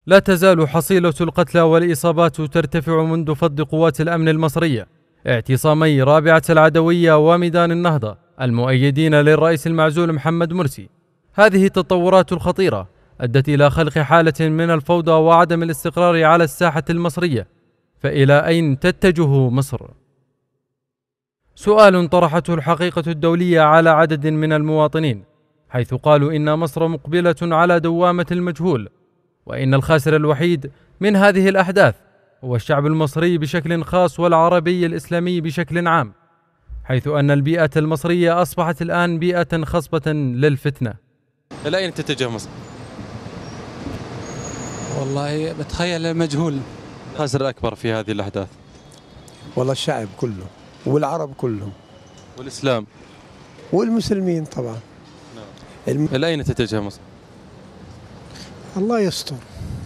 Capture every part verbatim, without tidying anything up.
لا تزال حصيلة القتلى والإصابات ترتفع منذ فض قوات الأمن المصرية اعتصامي رابعة العدوية وميدان النهضة المؤيدين للرئيس المعزول محمد مرسي. هذه التطورات الخطيرة أدت إلى خلق حالة من الفوضى وعدم الاستقرار على الساحة المصرية، فإلى أين تتجه مصر؟ سؤال طرحته الحقيقة الدولية على عدد من المواطنين، حيث قالوا إن مصر مقبلة على دوامة المجهول، وإن الخاسر الوحيد من هذه الأحداث هو الشعب المصري بشكل خاص والعربي الإسلامي بشكل عام، حيث أن البيئة المصرية أصبحت الآن بيئة خصبة للفتنة. إلى أين تتجه مصر؟ والله بتخيل المجهول. الخاسر الأكبر في هذه الأحداث؟ والله الشعب كله والعرب كلهم والإسلام والمسلمين طبعا. الم... إلى أين تتجه مصر؟ الله يستر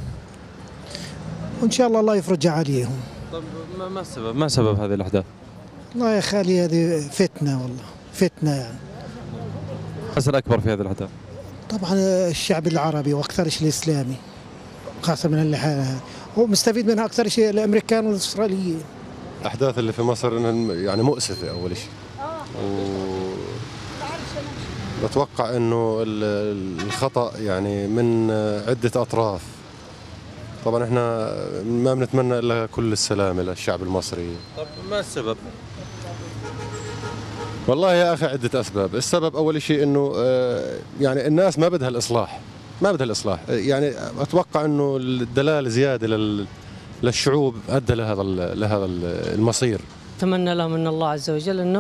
وإن شاء الله الله يفرج عليهم. طب ما السبب ما سبب هذه الأحداث؟ الله يا خالي هذه فتنة، والله فتنة يعني. الخاسر الأكبر في هذه الأحداث؟ طبعا الشعب العربي وأكثر شيء الإسلامي، خاصة من الحالة ومستفيد منها أكثر شيء الأمريكان والإسرائيليين. الأحداث اللي في مصر يعني مؤسفة أول شيء، وبتوقع إنه الخطأ يعني من عدة أطراف. طبعا إحنا ما بنتمنى إلا كل السلامة للشعب المصري. طب ما السبب؟ والله يا أخي عدة أسباب. السبب أول شيء إنه يعني الناس ما بدها الإصلاح، ما بدها الإصلاح. يعني أتوقع إنه الدلال زيادة لل للشعوب أدى لهذا لهذا المصير. أتمنى له من الله عز وجل أنه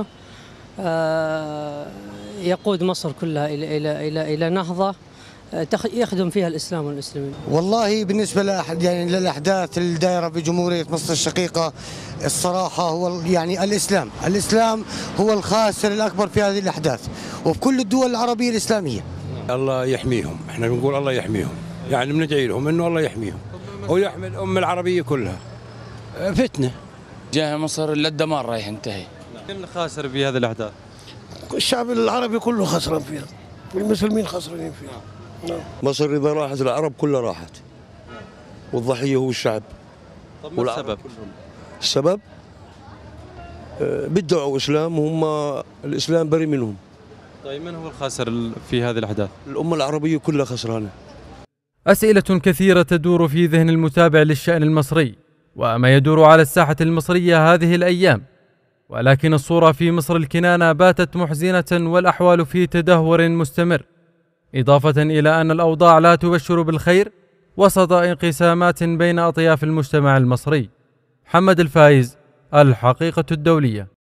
يقود مصر كلها إلى إلى إلى إلى نهضة يخدم فيها الإسلام والمسلمين. والله بالنسبة لأحد يعني للأحداث الدائرة في جمهورية مصر الشقيقة، الصراحة هو يعني الإسلام، الإسلام هو الخاسر الأكبر في هذه الأحداث وفي كل الدول العربية الإسلامية. الله يحميهم، احنا بنقول الله يحميهم، يعني بندعي لهم إنه الله يحميهم ويحمي الأمة العربية كلها. فتنة جاه مصر للدمار رايح ينتهي. من خاسر في هذه الأحداث؟ الشعب العربي كله خسران فيها والمسلمين خسرانين فيها. مصر إذا راحت العرب كلها راحت، والضحية هو الشعب. طب ما السبب؟ السبب بيدعوا إسلام وهم الإسلام بريء منهم. طيب من هو الخاسر في هذه الأحداث؟ الأمة العربية كلها خسرانة. أسئلة كثيرة تدور في ذهن المتابع للشأن المصري وما يدور على الساحة المصرية هذه الأيام، ولكن الصورة في مصر الكنانة باتت محزنة والأحوال في تدهور مستمر، إضافة إلى أن الأوضاع لا تبشر بالخير وسط انقسامات بين أطياف المجتمع المصري. محمد الفايز، الحقيقة الدولية.